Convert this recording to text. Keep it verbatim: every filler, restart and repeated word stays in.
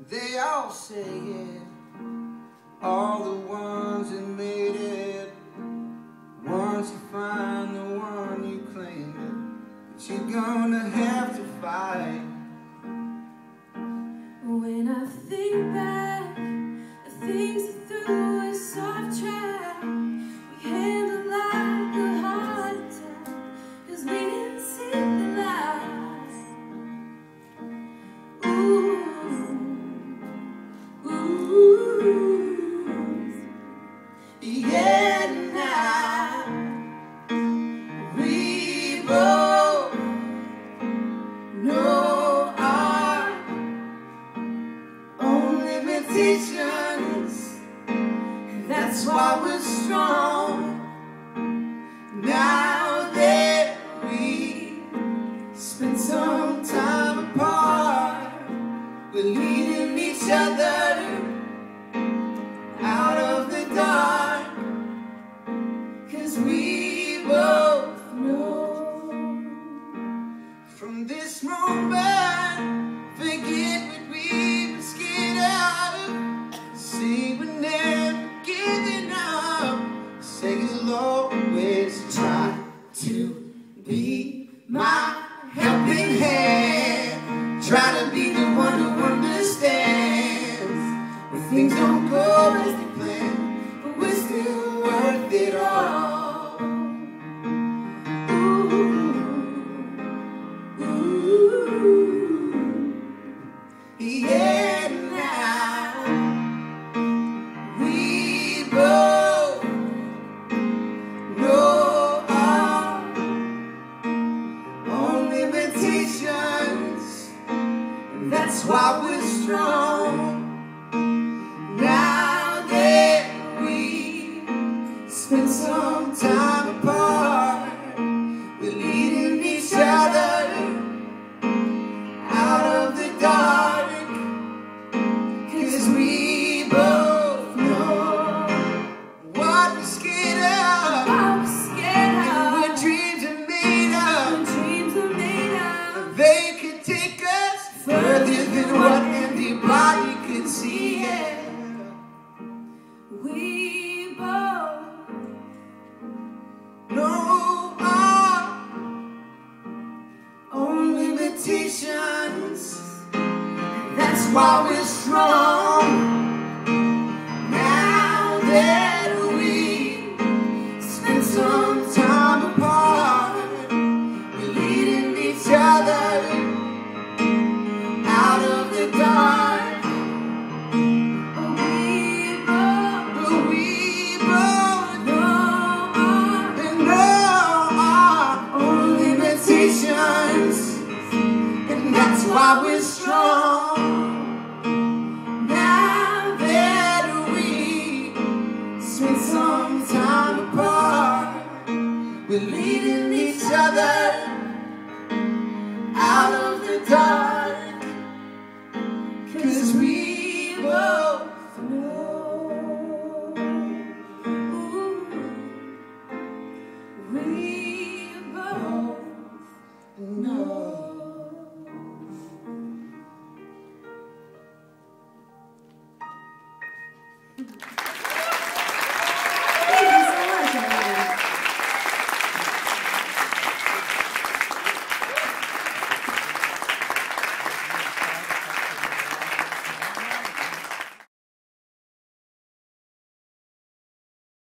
They all say it, all the ones that made it. Once you find the one, you claim it, but you're gonna have to fight. When I think back, the things through a soft track, we handled like a heart attack, 'cause we didn't see the light. Ooh, ooh, yeah, now we both know our own limitations, and that's why we're strong. Now that we spent some time apart, we're leading each other out of the dark, 'cause we both know from this moment, forget what we've been scared of. See, we're never giving up. Say you'll always try to be my helping hand. Try to be the one who understands when things don't go as they plan, but we're still worth it all. Ooh, ooh, yeah, now we both know our own limitations, and that's why we're strong. Now that we spent some time apart, we're leading each other out of the dark, 'cause we both know what we're scared of, what we're scared of, and what dreams are made of. Dreams are made of. They could take us further than what anybody could see. Yeah. We both know our own limitations, that's why we're strong. Now that we spent some time apart, we're leading each other out of the dark. But we both, but we both know our, know our own limitations, and that's why we're strong. Now that we spent some time apart, we're leading each other out of the dark, 'cause we